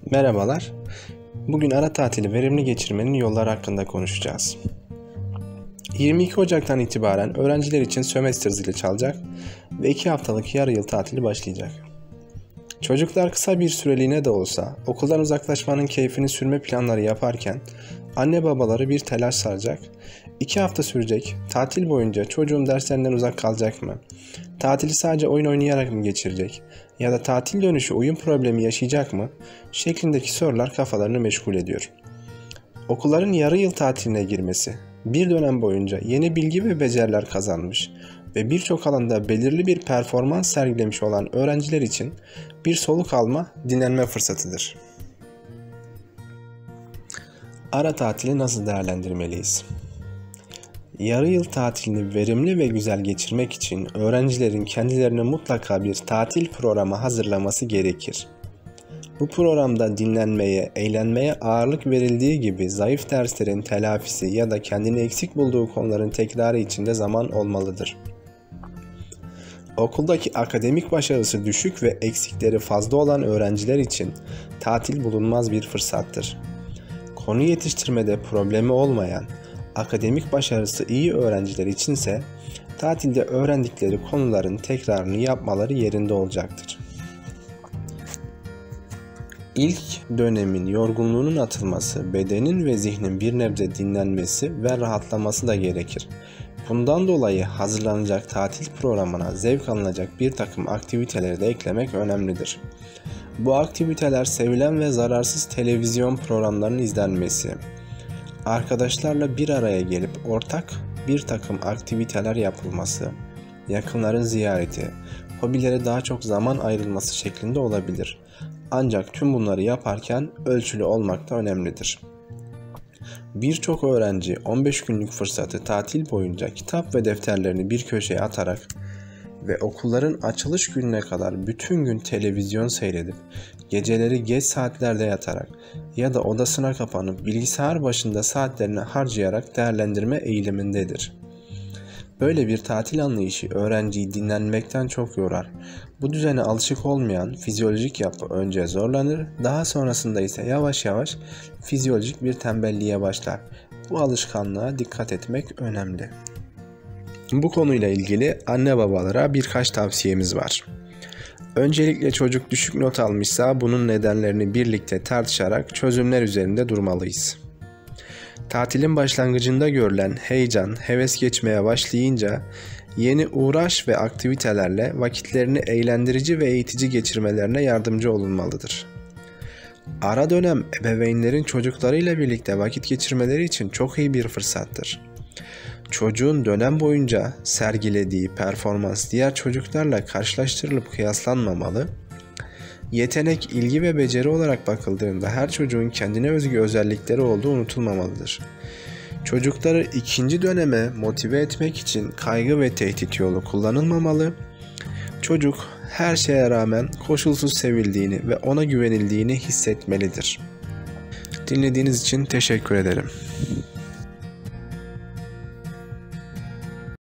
Merhabalar. Bugün ara tatili verimli geçirmenin yolları hakkında konuşacağız. 22 Ocak'tan itibaren öğrenciler için sömestr zili çalacak ve 2 haftalık yarı yıl tatili başlayacak. Çocuklar kısa bir süreliğine de olsa okuldan uzaklaşmanın keyfini sürme planları yaparken anne babaları bir telaş saracak. 2 hafta sürecek tatil boyunca çocuğum derslerinden uzak kalacak mı? Tatili sadece oyun oynayarak mı geçirecek? Ya da tatil dönüşü uyum problemi yaşayacak mı? Şeklindeki sorular kafalarını meşgul ediyor. Okulların yarı yıl tatiline girmesi, bir dönem boyunca yeni bilgi ve beceriler kazanmış ve birçok alanda belirli bir performans sergilemiş olan öğrenciler için bir soluk alma, dinlenme fırsatıdır. Ara tatili nasıl değerlendirmeliyiz? Yarı yıl tatilini verimli ve güzel geçirmek için öğrencilerin kendilerine mutlaka bir tatil programı hazırlaması gerekir. Bu programda dinlenmeye, eğlenmeye ağırlık verildiği gibi zayıf derslerin telafisi ya da kendini eksik bulduğu konuların tekrarı için de zaman olmalıdır. Okuldaki akademik başarısı düşük ve eksikleri fazla olan öğrenciler için tatil bulunmaz bir fırsattır. Konu yetiştirmede problemi olmayan, akademik başarısı iyi öğrenciler içinse tatilde öğrendikleri konuların tekrarını yapmaları yerinde olacaktır. İlk dönemin yorgunluğunun atılması, bedenin ve zihnin bir nebze dinlenmesi ve rahatlaması da gerekir. Bundan dolayı hazırlanacak tatil programına zevk alınacak bir takım aktiviteleri de eklemek önemlidir. Bu aktiviteler sevilen ve zararsız televizyon programlarının izlenmesi, arkadaşlarla bir araya gelip ortak bir takım aktiviteler yapılması, yakınların ziyareti, hobilere daha çok zaman ayrılması şeklinde olabilir. Ancak tüm bunları yaparken ölçülü olmak da önemlidir. Birçok öğrenci 15 günlük fırsatı tatil boyunca kitap ve defterlerini bir köşeye atarak ve okulların açılış gününe kadar bütün gün televizyon seyredip, geceleri geç saatlerde yatarak ya da odasına kapanıp bilgisayar başında saatlerini harcayarak değerlendirme eğilimindedir. Böyle bir tatil anlayışı öğrenciyi dinlenmekten çok yorar. Bu düzene alışık olmayan fizyolojik yapı önce zorlanır, daha sonrasında ise yavaş yavaş fizyolojik bir tembelliğe başlar. Bu alışkanlığa dikkat etmek önemli. Bu konuyla ilgili anne babalara birkaç tavsiyemiz var. Öncelikle çocuk düşük not almışsa bunun nedenlerini birlikte tartışarak çözümler üzerinde durmalıyız. Tatilin başlangıcında görülen heyecan, heves geçmeye başlayınca yeni uğraş ve aktivitelerle vakitlerini eğlendirici ve eğitici geçirmelerine yardımcı olunmalıdır. Ara dönem ebeveynlerin çocuklarıyla birlikte vakit geçirmeleri için çok iyi bir fırsattır. Çocuğun dönem boyunca sergilediği performans diğer çocuklarla karşılaştırılıp kıyaslanmamalı. Yetenek, ilgi ve beceri olarak bakıldığında her çocuğun kendine özgü özellikleri olduğu unutulmamalıdır. Çocukları ikinci döneme motive etmek için kaygı ve tehdit yolu kullanılmamalı. Çocuk her şeye rağmen koşulsuz sevildiğini ve ona güvenildiğini hissetmelidir. Dinlediğiniz için teşekkür ederim.